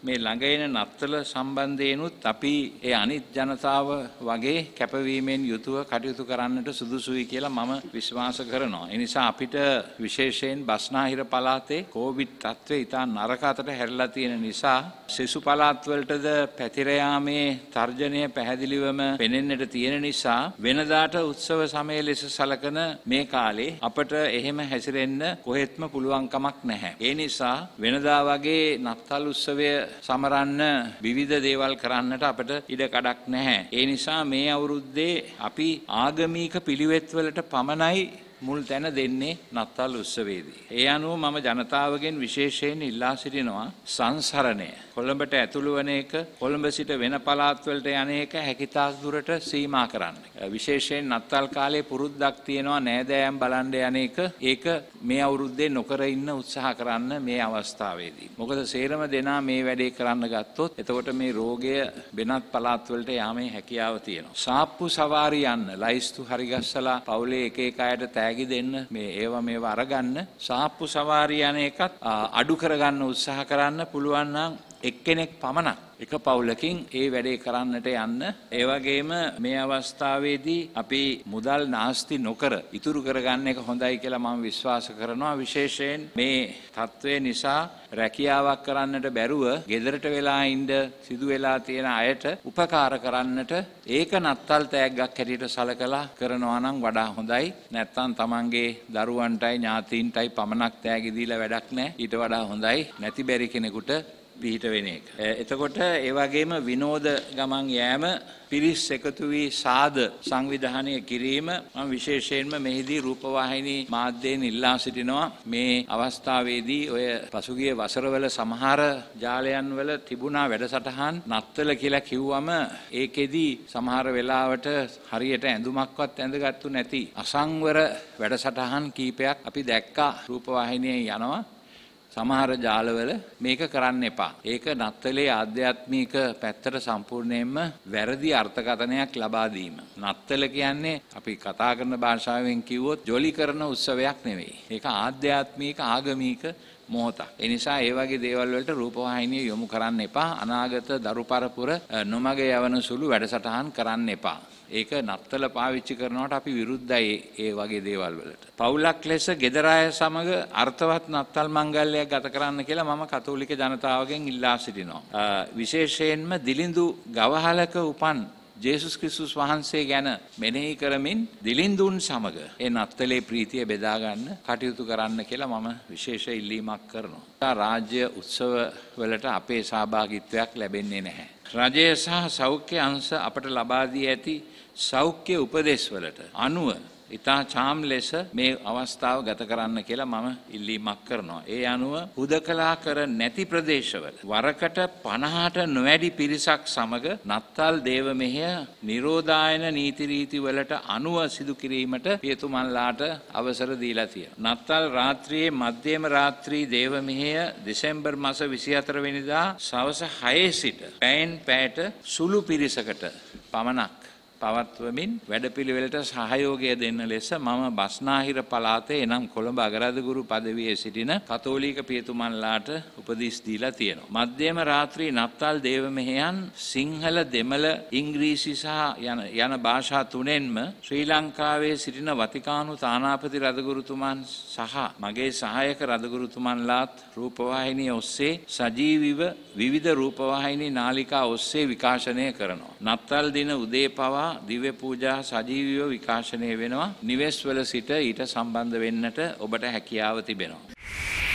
මේ ළඟ එන නත්තල සම්බන්ධයෙන්ුත් අපි ඒ අනිත් ජනතාව වගේ කැපවීමෙන් යුතුව කටයුතු කරන්නට සුදුසුයි කියලා මම විශ්වාස කරනවා. ඒ නිසා අපිට විශේෂයෙන් බස්නාහිර පළාතේ කොවිඩ් තත්ත්වය ඉතා නරක අතට හැරිලා තියෙන නිසා සෙසු පළාත් වලටද පැතිර යාමේ තර්ජනය පැහැදිලිවම පෙනෙන්නට තියෙන නිසා වෙනදාට උත්සව සමය ලෙස සලකන මේ කාලේ අපට එහෙම හැසිරෙන්න කොහෙත්ම පුළුවන් කමක් නැහැ. ඒ නිසා වෙනදා වගේ නත්තල් උත්සවය සමරන්න විවිධ දේවල් කරන්නට අපට ඉඩ කඩක් නැහැ. ඒ නිසා මේ අවුරුද්දේ අපි ආගමික පිළිවෙත් වලට පමණයි මුල් තැන දෙන්නේ නත්තල් උත්සවයේදී. ඒ අනුව මම ජනතාවගෙන් විශේෂයෙන් ඉල්ලා සිටිනවා සංසරණය කොළඹට ඇතුළු වන එක කොළඹ සිට වෙන පළාත් වලට යන එක හැකිතාක් දුරට සීමා කරන්න. විශේෂයෙන් නත්තල් කාලේ පුරුද්දක් තියෙනවා නෑදෑයන් බලන්න යන එක. ඒක මේ අවුරුද්දේ නොකර ඉන්න උත්සාහ කරන්න මේ අවස්ථාවේදී. මොකද සේරම දෙනා මේ වැඩේ කරන්න ගත්තොත් එතකොට මේ රෝගය වෙනත් පළාත් වලට යාමේ හැකියාව තියෙනවා. සාප්පු සවාරි යන්න ලයිස්තු හරි ගස්සලා පවුලේ එක එක අයට තෑගි දෙන්න මේ මේවා අරගන්න සාප්පු සවාරි යන එකත් අඩු කරගන්න උත්සාහ කරන්න පුළුවන් නම් එක්කෙනෙක් පමණක් එක පවුලකින් ඒ වැඩේ කරන්නට යන්න. ඒ වගේම මේ අවස්ථාවේදී අපි මුදල් නාස්ති නොකර ඉතුරු කරගන්න එක හොඳයි කියලා මම විශ්වාස කරනවා. විශේෂයෙන් මේ තත්ත්වය නිසා රැකියාවක් කරන්නට බැරුව ගෙදරට වෙලා ඉන්න සිදු වෙලා තියෙන අයට උපකාර කරන්නට ඒක නත්තල් තෑග්ගක් හැටියට සලකලා කරනවා නම් වඩා හොඳයි. නැත්තම් තමන්ගේ දරුවන්ටයි ඥාතීන්ටයි පමණක් තෑගි දීලා වැඩක් නැහැ. ඊට වඩා හොඳයි නැති බැරි කෙනෙකුට පිහිට වෙන එක. එතකොට ඒ වගේම විනෝද ගමන් යෑම පිරිස් එකතු වී සාද සංවිධානය කිරීම මම විශේෂයෙන්ම මෙහිදී රූපවාහිනී මාධ්‍යයෙන් ඉල්ලා සිටිනවා. මේ අවස්ථාවේදී ඔය පසුගිය වසරවල සමහර ජාලයන් වල තිබුණා වැඩසටහන් නත්තල කියලා කිව්වම ඒකෙදි සමහර වෙලාවට හරියට ඇඳුමක්වත් ඇඳගත්තු නැති අසංවර වැඩසටහන් කීපයක් අපි දැක්කා රූපවාහිනියෙන් යනවා. සමහර ජාලවල මේක කරන්න එපා. ඒක නත්තලේ ආධ්‍යාත්මික පැත්තට සම්පූර්ණයෙන්ම වැරදි අර්ථකථනයක් ලබා දීම. නත්තල කියන්නේ අපි කතා කරන භාෂාවෙන් කිව්වොත් ජොලි කරන උත්සවයක් නෙවෙයි. ඒක ආධ්‍යාත්මික ආගමික මොහොතක්. ඒ නිසා ඒ වගේ දේවල් වලට රූපවාහිනිය යොමු කරන්න එපා. අනාගත දරු පරපුර නොමග යවන සුළු වැඩසටහන් කරන්න එපා. ඒක නත්තල පාවිච්චි කරනවට අපි විරුද්ධයි ඒ වගේ දේවල් වලට. පවුලක් ලෙස ගෙදර අය සමග අර්ථවත් නත්තල් මංගල්‍යයක් ගත කරන්න කියලා මම කතෝලික ජනතාවගෙන් ඉල්ලා සිටිනවා. විශේෂයෙන්ම දිලිඳු ගවහලක උපන් ජේසුස් ක්‍රිස්තුස් වහන්සේ ගැන මෙනෙහි කරමින් දිලිඳුන් සමග ඒ නත්තලේ ප්‍රීතිය බෙදා ගන්න කටයුතු කරන්න කියලා මම විශේෂ ඉල්ලීමක් කරනවා. රාජ්‍ය උත්සව වලට අපේ සහභාගීත්වයක් ලැබෙන්නේ නැහැ. රජය සහ සෞඛ්‍ය අංශ අපට ලබා දී ඇති සෞඛ්‍ය උපදෙස් වලට අනුව ඉතා චාම් ලෙස මේ අවස්ථාව ගත කරන්න කියලා මම ඉල්ලීමක් කරනවා. ඒ අනුව හුදකලා කර නැති ප්‍රදේශවල වරකට 50ට නොවැඩි පිරිසක් සමග නත්තල් දේව මෙහෙය නිරෝධායන නීති රීති වලට අනුව සිදු කිරීමට පියතුමන්ලාට අවසර දීලා තියෙනවා. නත්තල් රාත්‍රියේ මධ්‍යම රාත්‍රී දේව මෙහෙය දෙසැම්බර් මාස 24 වෙනිදා සවස 6 සිට පැයෙන් පැයට සුළු පිරිසකට පමණක් පවත්වමින් වැඩපිළිවෙලට සහයෝගය දෙන්න ලෙස මම බස්නාහිර පළාතේ එනම් කොළඹ අගරාධගුරු පදවියේ සිටින කතෝලික පියතුමන්ලාට උපදෙස් දීලා තියෙනවා. මධ්‍යම රාත්‍රී නත්තල් දේව මෙහෙයන් සිංහල දෙමළ ඉංග්‍රීසි සහ යන භාෂා තුනෙන්ම ශ්‍රී ලංකාවේ සිටින වතිකානු තානාපති රදගුරුතුමන් සහ මගේ සහායක රදගුරුතුමන්ලාත් රූපවාහිනිය ඔස්සේ සජීවීව විවිධ රූපවාහිනී නාලිකා ඔස්සේ විකාශනය කරනවා. නත්තල් දින උදේ පවා දිව්‍ය පූජා සජීවීව විකාශනය වෙනවා. නිවෙස්වල සිට ඊට සම්බන්ධ වෙන්නට ඔබට හැකියාව තිබෙනවා.